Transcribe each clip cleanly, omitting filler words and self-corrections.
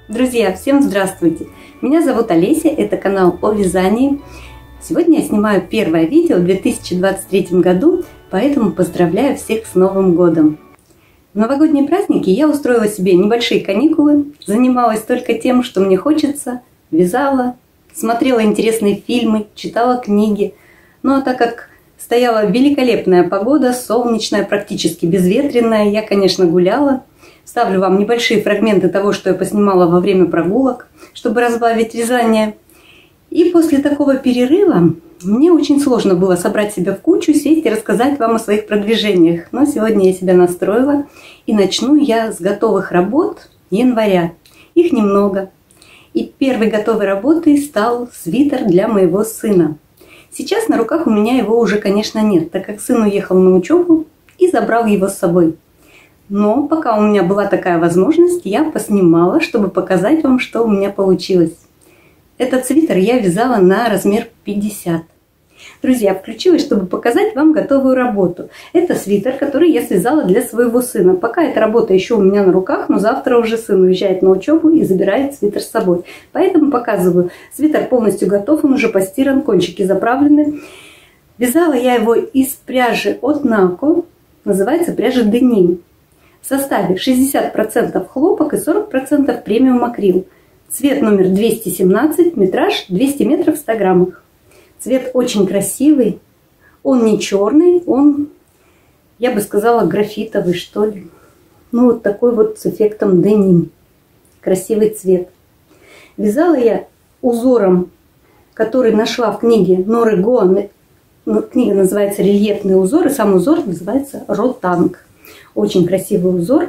Друзья, всем здравствуйте! Меня зовут Олеся, это канал о вязании. Сегодня я снимаю первое видео в 2023 году, поэтому поздравляю всех с Новым годом! В новогодние праздники я устроила себе небольшие каникулы, занималась только тем, что мне хочется, вязала, смотрела интересные фильмы, читала книги. Ну а так как стояла великолепная погода, солнечная, практически безветренная, я, конечно, гуляла. Вставлю вам небольшие фрагменты того, что я поснимала во время прогулок, чтобы разбавить вязание. И после такого перерыва мне очень сложно было собрать себя в кучу, сесть и рассказать вам о своих продвижениях. Но сегодня я себя настроила, и начну я с готовых работ января. Их немного. И первой готовой работой стал свитер для моего сына. Сейчас на руках у меня его уже, конечно, нет, так как сын уехал на учебу и забрал его с собой. Но пока у меня была такая возможность, я поснимала, чтобы показать вам, что у меня получилось. Этот свитер я вязала на размер 50. Друзья, включилась, чтобы показать вам готовую работу. Это свитер, который я связала для своего сына. Пока эта работа еще у меня на руках, но завтра уже сын уезжает на учебу и забирает свитер с собой. Поэтому показываю. Свитер полностью готов, он уже постиран, кончики заправлены. Вязала я его из пряжи от Нако, называется пряжа Деним. В составе 60% хлопок и 40% премиум акрил. Цвет номер 217, метраж 200 метров в 100 граммах. Цвет очень красивый, он не черный, он, я бы сказала, графитовый, что ли. Ну, вот такой вот с эффектом деним. Красивый цвет. Вязала я узором, который нашла в книге Норы Гоан. Книга называется «Рельефный узор», и сам узор называется «Ротанг». Очень красивый узор.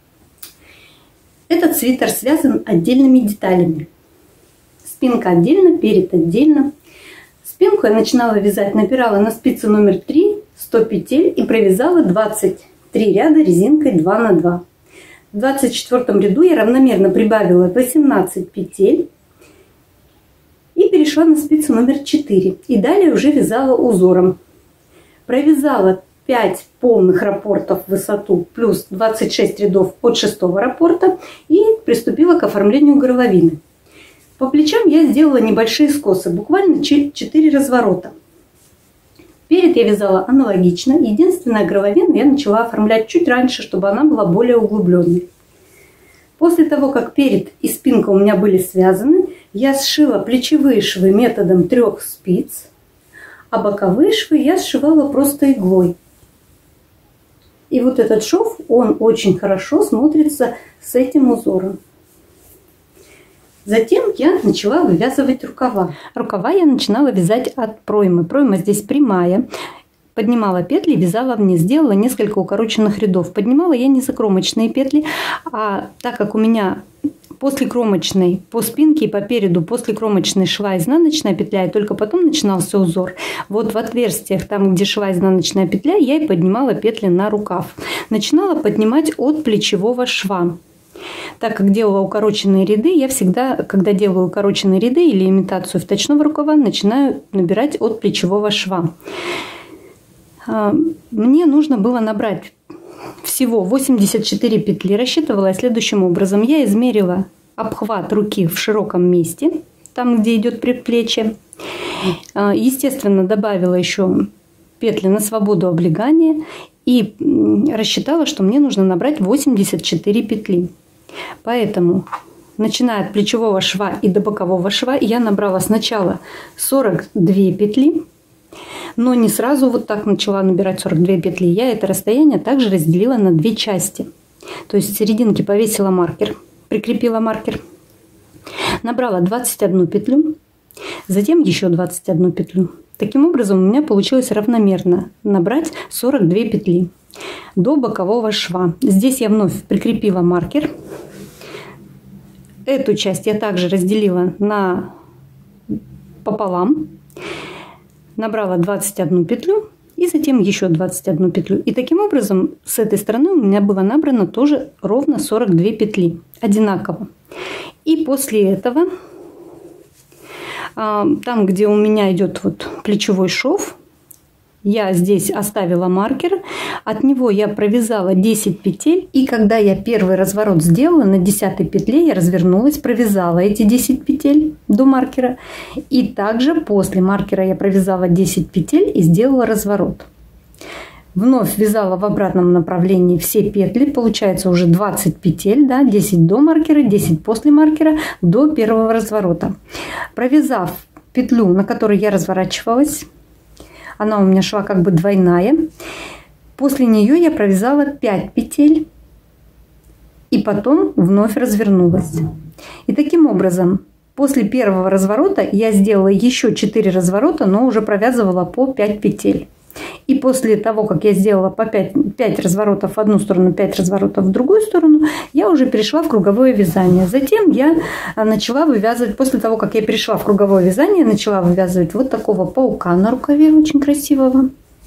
Этот свитер связан отдельными деталями. Спинка отдельно, перед отдельно. Спинку я начинала вязать, набирала на спицу номер 3 100 петель и провязала 23 ряда резинкой 2 на 2. В 24 ряду я равномерно прибавила 18 петель и перешла на спицу номер 4. И далее уже вязала узором. Провязала 5 полных раппортов в высоту плюс 26 рядов от 6-го раппорта и приступила к оформлению горловины. По плечам я сделала небольшие скосы, буквально 4 разворота. Перед я вязала аналогично, единственное, горловину я начала оформлять чуть раньше, чтобы она была более углубленной. После того, как перед и спинка у меня были связаны, я сшила плечевые швы методом 3 спиц, а боковые швы я сшивала просто иглой. И вот этот шов, он очень хорошо смотрится с этим узором. Затем я начала вывязывать рукава. Рукава я начинала вязать от проймы. Пройма здесь прямая. Поднимала петли, вязала вниз. Сделала несколько укороченных рядов. Поднимала я не закромочные петли, а так как у меня после кромочной по спинке и по переду, после кромочной шла изнаночная петля, и только потом начинался узор. Вот в отверстиях, там где шла изнаночная петля, я и поднимала петли на рукав. Начинала поднимать от плечевого шва. Так как делала укороченные ряды, я всегда, когда делаю укороченные ряды или имитацию вточного рукава, начинаю набирать от плечевого шва. Мне нужно было набрать всего 84 петли. Рассчитывала я следующим образом. Я измерила обхват руки в широком месте, там, где идет предплечье. Естественно, добавила еще петли на свободу облегания и рассчитала, что мне нужно набрать 84 петли. Поэтому, начиная от плечевого шва и до бокового шва, я набрала сначала 42 петли, но не сразу вот так начала набирать 42 петли. Я это расстояние также разделила на 2 части. То есть в серединке повесила маркер, прикрепила маркер, набрала 21 петлю, затем еще 21 петлю. Таким образом у меня получилось равномерно набрать 42 петли до бокового шва. Здесь я вновь прикрепила маркер. Эту часть я также разделила пополам. Набрала 21 петлю и затем еще 21 петлю. И таким образом с этой стороны у меня было набрано тоже ровно 42 петли. Одинаково. И после этого, там где у меня идет вот плечевой шов, я здесь оставила маркер, от него я провязала 10 петель, и когда я первый разворот сделала, на 10 петле я развернулась, провязала эти 10 петель до маркера, и также после маркера я провязала 10 петель и сделала разворот. Вновь вязала в обратном направлении все петли, получается уже 20 петель, да, 10 до маркера, 10 после маркера, до первого разворота. Провязав петлю, на которой я разворачивалась, она у меня шла как бы двойная. После нее я провязала 5 петель и потом вновь развернулась. И таким образом, после первого разворота я сделала еще 4 разворота, но уже провязывала по 5 петель. И после того, как я сделала по 5 разворотов в одну сторону, 5 разворотов в другую сторону, я уже перешла в круговое вязание. Затем я начала вывязывать, после того, как я перешла в круговое вязание, начала вывязывать вот такого паука на рукаве, очень красивого.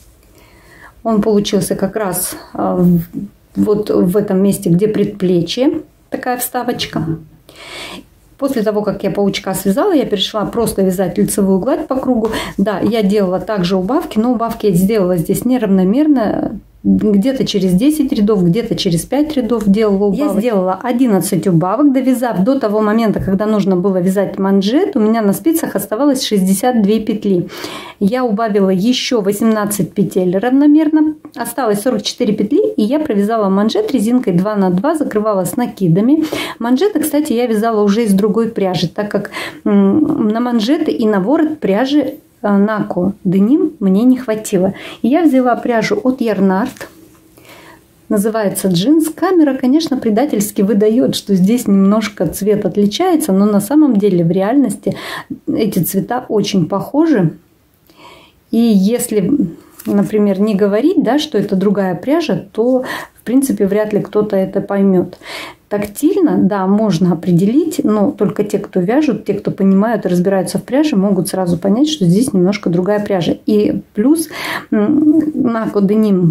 Он получился как раз вот в этом месте, где предплечье, такая вставочка. После того, как я паучка связала, я перешла просто вязать лицевую гладь по кругу. Да, я делала также убавки, но убавки я сделала здесь неравномерно. Где-то через 10 рядов, где-то через 5 рядов делала убавок. Я сделала 11 убавок, довязав до того момента, когда нужно было вязать манжет. У меня на спицах оставалось 62 петли. Я убавила еще 18 петель равномерно. Осталось 44 петли, и я провязала манжет резинкой 2 на 2, закрывала с накидами. Манжеты, кстати, я вязала уже из другой пряжи, так как на манжеты и на ворот пряжи Нако Деним мне не хватило. И я взяла пряжу от Ярнард. Называется джинс. Камера, конечно, предательски выдает, что здесь немножко цвет отличается, но на самом деле в реальности эти цвета очень похожи. И если, например, не говорить, да, что это другая пряжа, то в принципе вряд ли кто-то это поймет. Тактильно, да, можно определить, но только те, кто вяжут, те, кто понимают и разбираются в пряже, могут сразу понять, что здесь немножко другая пряжа. И плюс Нако Деним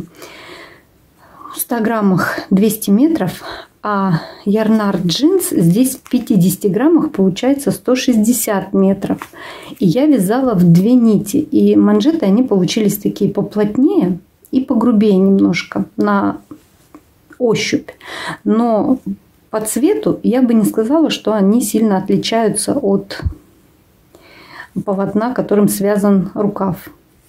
в 100 граммах 200 метров, а Ярнард джинс здесь в 50 граммах получается 160 метров. И я вязала в 2 нити. И манжеты, они получились такие поплотнее и погрубее немножко на ощупь. Но по цвету я бы не сказала, что они сильно отличаются от полотна, которым связан рукав.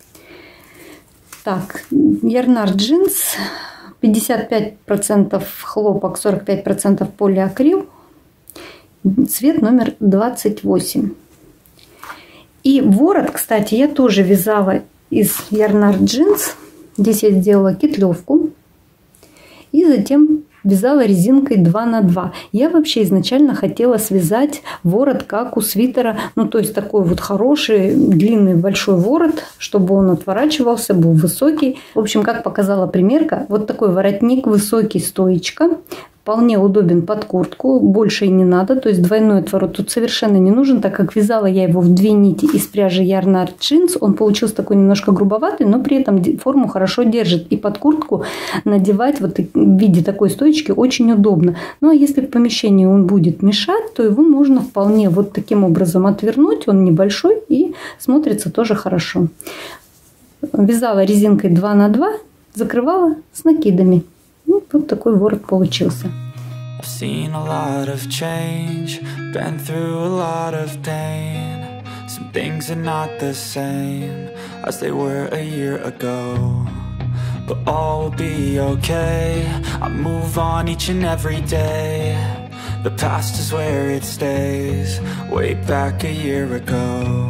Так, Ярнард джинс, 55% хлопок, 45% полиакрил, цвет номер 28. И ворот, кстати, я тоже вязала из Ярнард джинс. Здесь я сделала кетлевку и затем вязала резинкой 2 на 2. Я вообще изначально хотела связать ворот, как у свитера. Ну, то есть такой вот хороший, длинный, большой ворот, чтобы он отворачивался, был высокий. В общем, как показала примерка, вот такой воротник высокий, стоечка. Вполне удобен под куртку, больше и не надо, то есть двойной отворот тут совершенно не нужен, так как вязала я его в 2 нити из пряжи Ярнард джинс, он получился такой немножко грубоватый, но при этом форму хорошо держит, и под куртку надевать вот в виде такой стоечки очень удобно. Ну а если в помещении он будет мешать, то его можно вполне вот таким образом отвернуть, он небольшой и смотрится тоже хорошо. Вязала резинкой 2 на 2, закрывала с накидами. Вот такой ворот получился. I've seen a lot of change, been through a lot of pain. Some things are not the same as they were a year ago. But all will be okay, I move on each and every day. The past is where it stays, way back a year ago.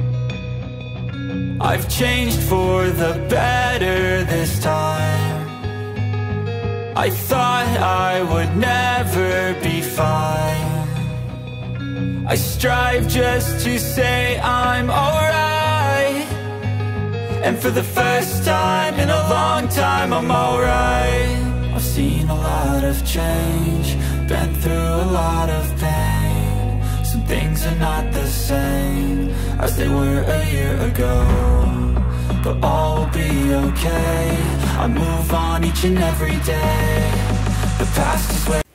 I've changed for the better this time. I thought I would never be fine. I strive just to say I'm alright. And for the first time in a long time I'm alright. I've seen a lot of change, been through a lot of pain. Some things are not the same as they were a year ago. But all will be okay, I move on each and every day. The past is where...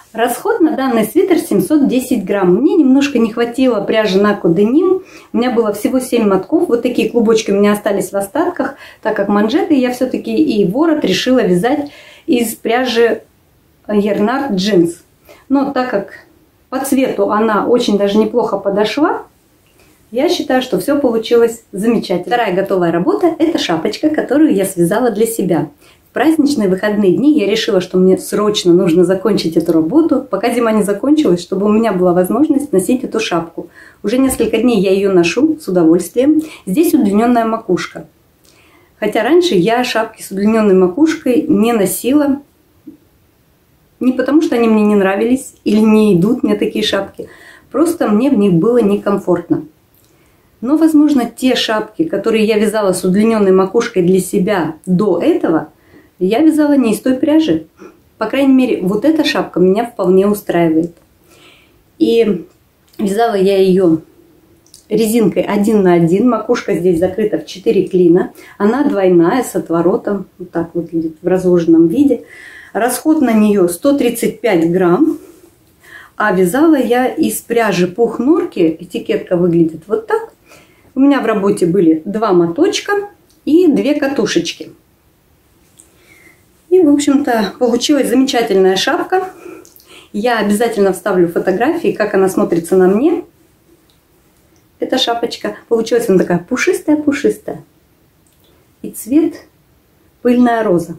Расход на данный свитер 710 грамм. Мне немножко не хватило пряжи Nako Denim. У меня было всего 7 мотков. Вот такие клубочки у меня остались в остатках, так как манжеты я все-таки и ворот решила вязать из пряжи Yarnart Jeans. Но так как по цвету она очень даже неплохо подошла, я считаю, что все получилось замечательно. Вторая готовая работа – это шапочка, которую я связала для себя. В праздничные выходные дни я решила, что мне срочно нужно закончить эту работу, пока зима не закончилась, чтобы у меня была возможность носить эту шапку. Уже несколько дней я ее ношу с удовольствием. Здесь удлиненная макушка. Хотя раньше я шапки с удлиненной макушкой не носила. Не потому, что они мне не нравились или не идут мне такие шапки. Просто мне в них было некомфортно. Но, возможно, те шапки, которые я вязала с удлиненной макушкой для себя до этого, я вязала не из той пряжи. По крайней мере, вот эта шапка меня вполне устраивает. И вязала я ее резинкой 1 на 1. Макушка здесь закрыта в 4 клина. Она двойная, с отворотом. Вот так выглядит в разложенном виде. Расход на нее 135 грамм. А вязала я из пряжи пух норки. Этикетка выглядит вот так. У меня в работе были 2 моточка и 2 катушечки. И, в общем-то, получилась замечательная шапка. Я обязательно вставлю фотографии, как она смотрится на мне. Эта шапочка. Получилась она такая пушистая-пушистая. И цвет пыльная роза.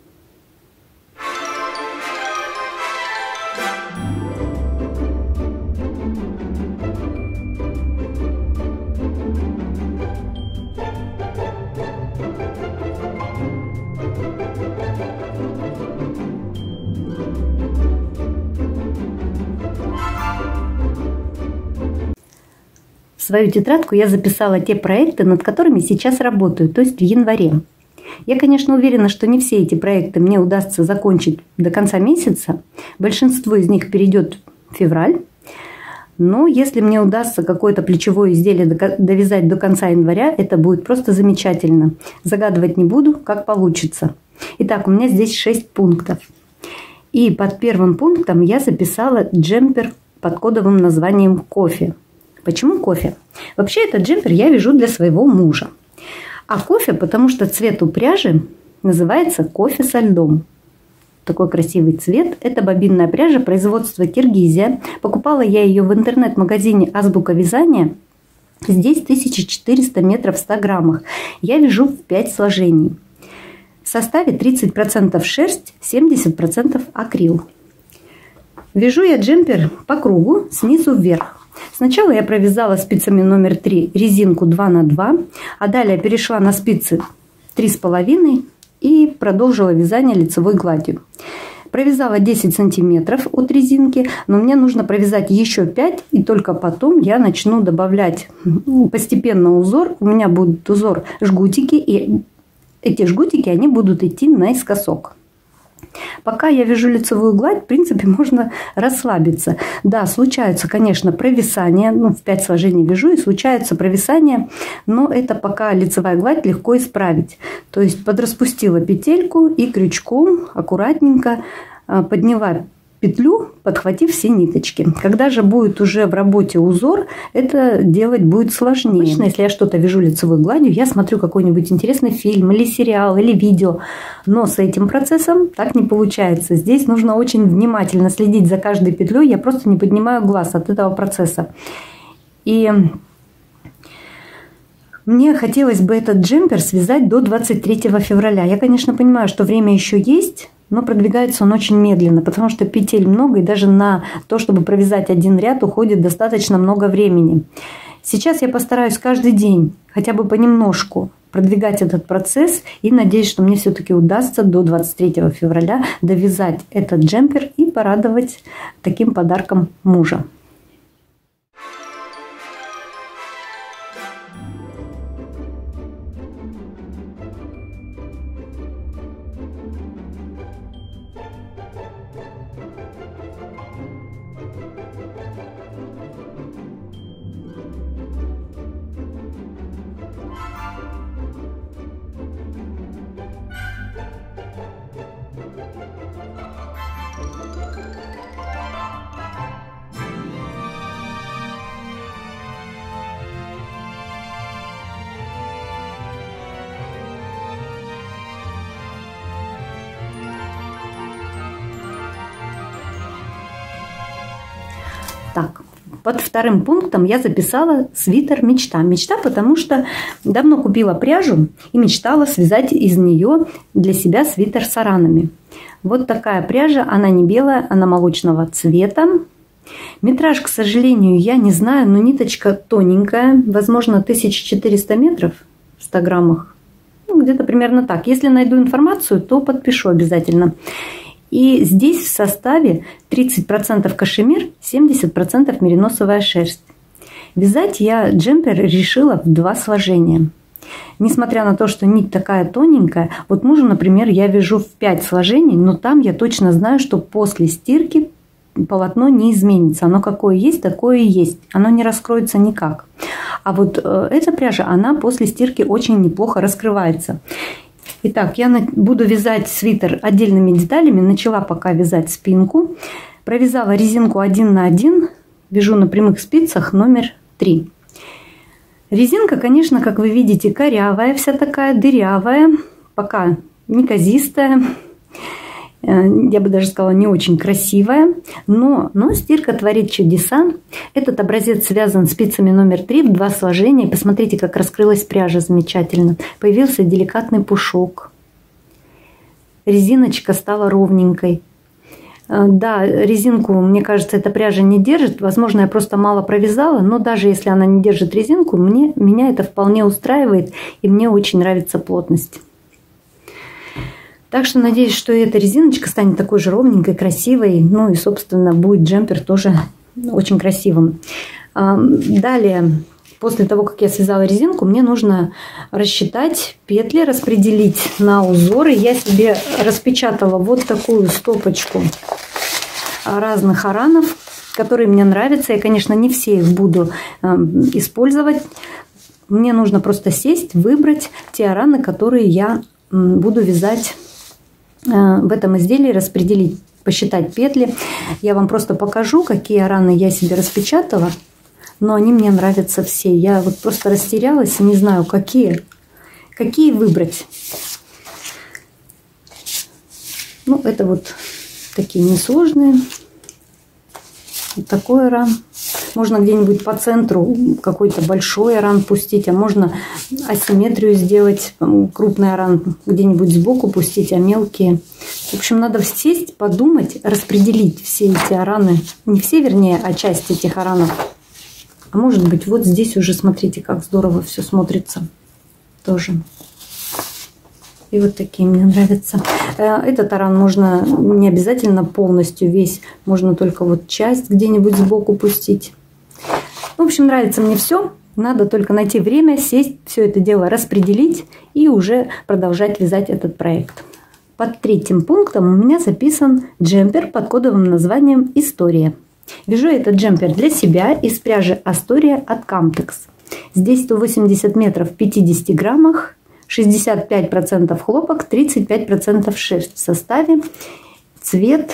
В свою тетрадку я записала те проекты, над которыми сейчас работаю, то есть в январе. Я, конечно, уверена, что не все эти проекты мне удастся закончить до конца месяца. Большинство из них перейдет в февраль. Но если мне удастся какое-то плечевое изделие довязать до конца января, это будет просто замечательно. Загадывать не буду, как получится. Итак, у меня здесь 6 пунктов. И под первым пунктом я записала джемпер под кодовым названием «Кофе». Почему кофе? Вообще этот джемпер я вяжу для своего мужа. А кофе, потому что цвет у пряжи называется кофе со льдом. Такой красивый цвет. Это бобинная пряжа производства Киргизия. Покупала я ее в интернет-магазине «Азбука вязания». Здесь 1400 метров в 100 граммах. Я вяжу в 5 сложений. В составе 30% шерсть, 70% акрил. Вяжу я джемпер по кругу снизу вверх. Сначала я провязала спицами номер 3 резинку 2 на 2, а далее перешла на спицы 3,5 и продолжила вязание лицевой гладью. Провязала 10 сантиметров от резинки, но мне нужно провязать еще 5, и только потом я начну добавлять постепенно узор. У меня будет узор жгутики, и эти жгутики они будут идти наискосок. Пока я вяжу лицевую гладь, в принципе, можно расслабиться. Да, случаются, конечно, провисания. В 5 сложений вяжу, и случаются провисания, но это пока лицевая гладь легко исправить. То есть подраспустила петельку и крючком аккуратненько подняла петлю, подхватив все ниточки. Когда же будет уже в работе узор, это делать будет сложнее. Обычно, если я что-то вяжу лицевой гладью, я смотрю какой-нибудь интересный фильм или сериал, или видео. Но с этим процессом так не получается. Здесь нужно очень внимательно следить за каждой петлей. Я просто не поднимаю глаз от этого процесса. И мне хотелось бы этот джемпер связать до 23 февраля. Я, конечно, понимаю, что время еще есть, но продвигается он очень медленно, потому что петель много, и даже на то, чтобы провязать один ряд, уходит достаточно много времени. Сейчас я постараюсь каждый день, хотя бы понемножку, продвигать этот процесс, и надеюсь, что мне все-таки удастся до 23 февраля довязать этот джемпер и порадовать таким подарком мужа. Так, под вторым пунктом я записала свитер мечта. Мечта, потому что давно купила пряжу и мечтала связать из нее для себя свитер с аранами. Вот такая пряжа, она не белая, она молочного цвета. Метраж, к сожалению, я не знаю, но ниточка тоненькая, возможно, 1400 метров в 100 граммах. Ну, где-то примерно так. Если найду информацию, то подпишу обязательно. И здесь в составе 30% кашемир, 70% мериносовая шерсть. Вязать я джемпер решила в 2 сложения. Несмотря на то, что нить такая тоненькая, вот мужу, например, я вяжу в 5 сложений, но там я точно знаю, что после стирки полотно не изменится. Оно какое есть, такое и есть. Оно не раскроется никак. А вот эта пряжа, она после стирки очень неплохо раскрывается. Итак, я буду вязать свитер отдельными деталями. Начала пока вязать спинку. Провязала резинку 1 на 1. Вяжу на прямых спицах номер 3. Резинка, конечно, как вы видите, корявая, вся такая дырявая. Пока неказистая. Я бы даже сказала, не очень красивая, но стирка творит чудеса. Этот образец связан спицами номер 3 в 2 сложения. Посмотрите, как раскрылась пряжа замечательно. Появился деликатный пушок. Резиночка стала ровненькой. Да, резинку, мне кажется, эта пряжа не держит. Возможно, я просто мало провязала, но даже если она не держит резинку, меня это вполне устраивает, и мне очень нравится плотность. Так что надеюсь, что эта резиночка станет такой же ровненькой, красивой. Ну и, собственно, будет джемпер тоже очень красивым. Далее, после того, как я связала резинку, мне нужно рассчитать петли, распределить на узоры. Я себе распечатала вот такую стопочку разных аранов, которые мне нравятся. Я, конечно, не все их буду использовать. Мне нужно просто сесть, выбрать те араны, которые я буду вязать в этом изделии, распределить, посчитать петли. Я вам просто покажу, какие араны я себе распечатала, но они мне нравятся все. Я вот просто растерялась и не знаю, какие выбрать. Ну, это вот такие несложные. Вот такой аран. Можно где-нибудь по центру какой-то большой аран пустить, а можно асимметрию сделать, крупный аран где-нибудь сбоку пустить, а мелкие. В общем, надо сесть, подумать, распределить все эти араны. Не все, вернее, а часть этих аранов. А может быть, вот здесь уже, смотрите, как здорово все смотрится тоже. И вот такие мне нравятся. Этот аран можно не обязательно полностью весь, можно только вот часть где-нибудь сбоку пустить. В общем, нравится мне все. Надо только найти время, сесть, все это дело распределить и уже продолжать вязать этот проект. Под 3-м пунктом у меня записан джемпер под кодовым названием «История». Вяжу этот джемпер для себя из пряжи Astoria от Camtex. Здесь 180 метров в 50 граммах, 65% хлопок, 35% шерсть в составе. Цвет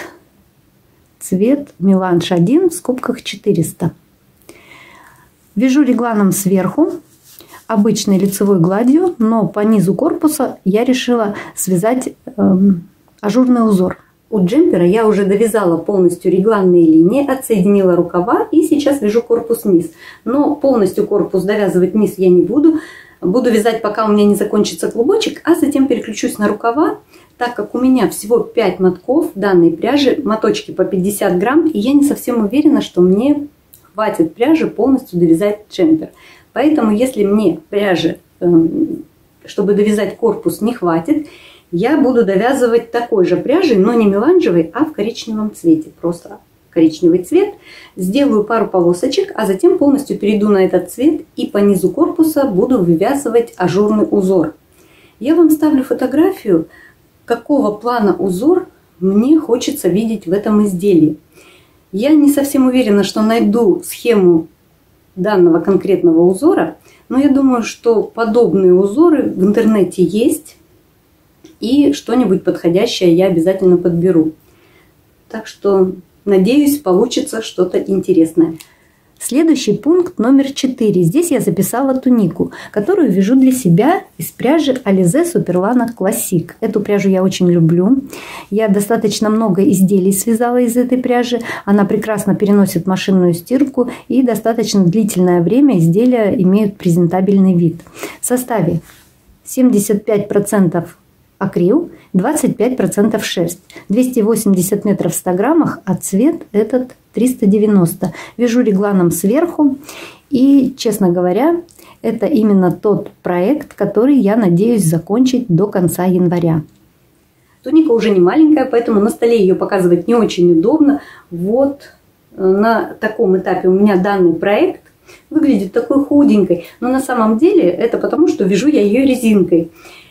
меланж 1 в скобках 400. Вяжу регланом сверху, обычной лицевой гладью, но по низу корпуса я решила связать ажурный узор. У джемпера я уже довязала полностью регланные линии, отсоединила рукава и сейчас вяжу корпус вниз. Но полностью корпус довязывать вниз я не буду. Буду вязать, пока у меня не закончится клубочек, а затем переключусь на рукава, так как у меня всего 5 мотков данной пряжи, моточки по 50 грамм, и я не совсем уверена, что мне хватит пряжи полностью довязать джемпер. Поэтому, если мне пряжи, чтобы довязать корпус, не хватит, я буду довязывать такой же пряжей, но не меланжевой, а в коричневом цвете. Просто коричневый цвет. Сделаю пару полосочек, а затем полностью перейду на этот цвет и по низу корпуса буду вывязывать ажурный узор. Я вам ставлю фотографию, какого плана узор мне хочется видеть в этом изделии. Я не совсем уверена, что найду схему данного конкретного узора, но я думаю, что подобные узоры в интернете есть, и что-нибудь подходящее я обязательно подберу. Так что, надеюсь, получится что-то интересное. Следующий пункт номер 4. Здесь я записала тунику, которую вяжу для себя из пряжи Alize Superlana Classic. Эту пряжу я очень люблю. Я достаточно много изделий связала из этой пряжи. Она прекрасно переносит машинную стирку и достаточно длительное время изделия имеют презентабельный вид. В составе 75% акрил, 25% шерсть, 280 метров в 100 граммах, а цвет этот 390. Вяжу регланом сверху. И, честно говоря, это именно тот проект, который я надеюсь закончить до конца января. Туника уже не маленькая, поэтому на столе ее показывать не очень удобно. Вот на таком этапе у меня данный проект выглядит такой худенькой. Но на самом деле это потому, что вяжу я ее резинкой.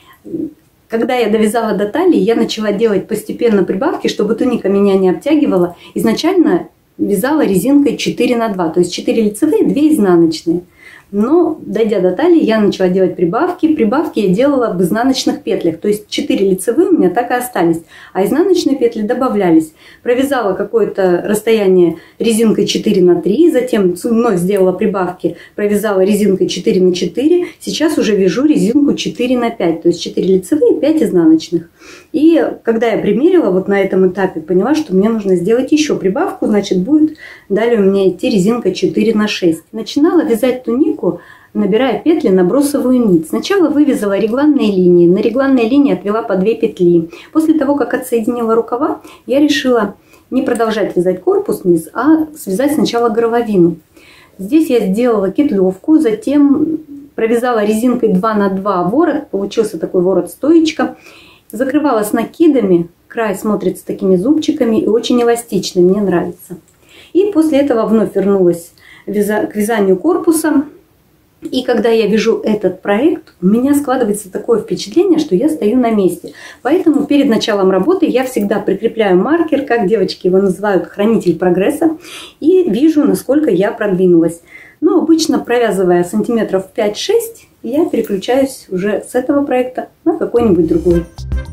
Когда я довязала до талии, я начала делать постепенно прибавки, чтобы туника меня не обтягивала. Изначально вязала резинкой 4 на 2, то есть 4 лицевые, 2 изнаночные. Но, дойдя до талии, я начала делать прибавки. Прибавки я делала в изнаночных петлях. То есть 4 лицевые у меня так и остались. А изнаночные петли добавлялись. Провязала какое-то расстояние резинкой 4 на 3. Затем вновь сделала прибавки. Провязала резинкой 4 на 4. Сейчас уже вяжу резинку 4 на 5. То есть 4 лицевые, 5 изнаночных. И когда я примерила вот на этом этапе, поняла, что мне нужно сделать еще прибавку. Значит, будет далее у меня идти резинка 4 на 6. Начинала вязать тунику, набирая петли на бросовую нить. Сначала вывязала регланные линии. На регланные линии отвела по 2 петли. После того, как отсоединила рукава, я решила не продолжать вязать корпус вниз, а связать сначала горловину. Здесь я сделала кетлевку, затем провязала резинкой 2 на 2 ворот. Получился такой ворот-стоечка. Закрывала с накидами. Край смотрится такими зубчиками и очень эластичный. Мне нравится. И после этого вновь вернулась к вязанию корпуса. И когда я вяжу этот проект, у меня складывается такое впечатление, что я стою на месте. Поэтому перед началом работы я всегда прикрепляю маркер, как девочки его называют, хранитель прогресса, и вижу, насколько я продвинулась. Но обычно, провязывая сантиметров 5-6, я переключаюсь уже с этого проекта на какой-нибудь другой.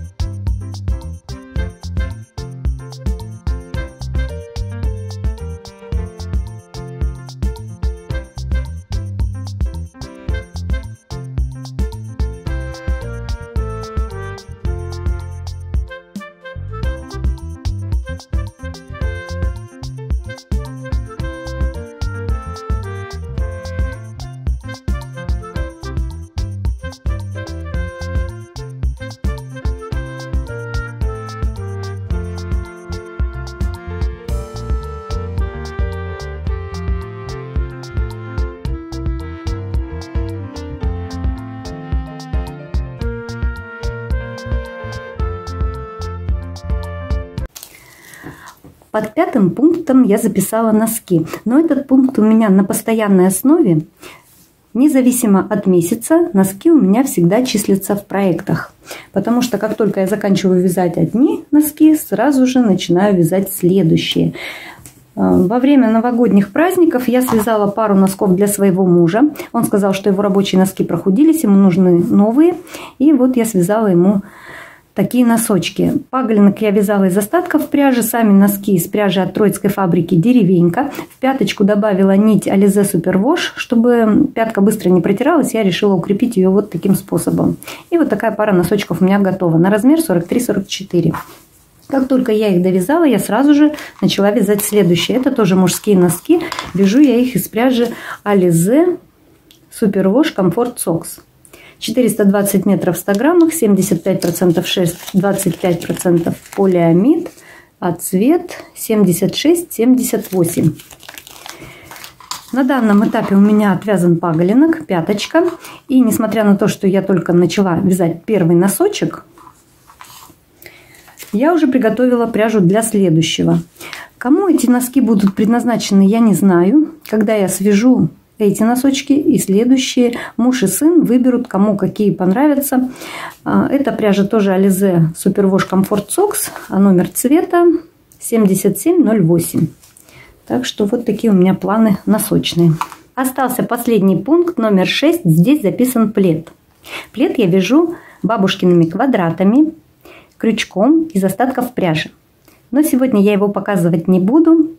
Под 5 пунктом я записала носки. Но этот пункт у меня на постоянной основе. Независимо от месяца, носки у меня всегда числятся в проектах. Потому что как только я заканчиваю вязать одни носки, сразу же начинаю вязать следующие. Во время новогодних праздников я связала пару носков для своего мужа. Он сказал, что его рабочие носки прохудились, ему нужны новые. И вот я связала ему такие носочки. Паглинок я вязала из остатков пряжи. Сами носки из пряжи от троицкой фабрики «Деревенька». В пяточку добавила нить Alize Superwash. Чтобы пятка быстро не протиралась, я решила укрепить ее вот таким способом. И вот такая пара носочков у меня готова. На размер 43-44. Как только я их довязала, я сразу же начала вязать следующие. Это тоже мужские носки. Вяжу я их из пряжи Alize Superwash Comfort Socks. 420 метров в 100 граммах, 75% шерсть, 25% полиамид, а цвет 76-78. На данном этапе у меня отвязан паголинок, пяточка. И несмотря на то, что я только начала вязать первый носочек, я уже приготовила пряжу для следующего. Кому эти носки будут предназначены, я не знаю. Когда я свяжу эти носочки и следующие, муж и сын выберут, кому какие понравятся. Эта пряжа тоже Alize Superwash Comfort Socks, а номер цвета 7708. Так что вот такие у меня планы носочные. Остался последний пункт, номер 6. Здесь записан плед. Плед я вяжу бабушкиными квадратами, крючком из остатков пряжи. Но сегодня я его показывать не буду.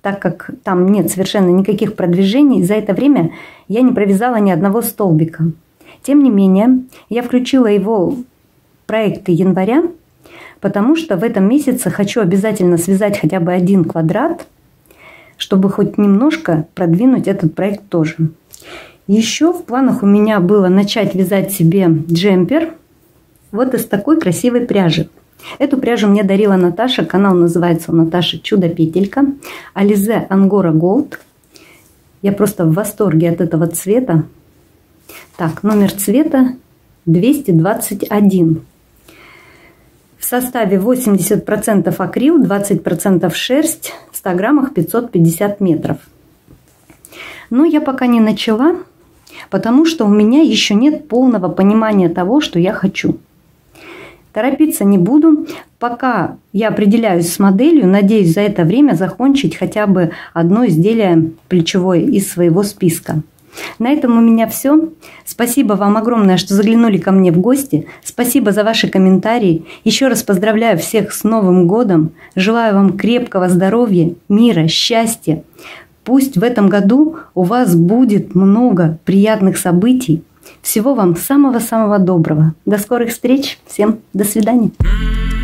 так как там нет совершенно никаких продвижений, за это время я не провязала ни одного столбика. Тем не менее, я включила его в проекты января, потому что в этом месяце хочу обязательно связать хотя бы 1 квадрат, чтобы хоть немножко продвинуть этот проект тоже. Еще в планах у меня было начать вязать себе джемпер вот из такой красивой пряжи. Эту пряжу мне дарила Наташа, канал называется у Наташи «Чудо-петелька», Alize Angora Gold. Я просто в восторге от этого цвета. Так, номер цвета 221. В составе 80% акрил, 20% шерсть, в 100 граммах 550 метров. Но я пока не начала, потому что у меня еще нет полного понимания того, что я хочу. Торопиться не буду. Пока я определяюсь с моделью, надеюсь за это время закончить хотя бы одно изделие плечевое из своего списка. На этом у меня все. Спасибо вам огромное, что заглянули ко мне в гости. Спасибо за ваши комментарии. Еще раз поздравляю всех с Новым годом. Желаю вам крепкого здоровья, мира, счастья. Пусть в этом году у вас будет много приятных событий. Всего вам самого-самого доброго. До скорых встреч. Всем до свидания.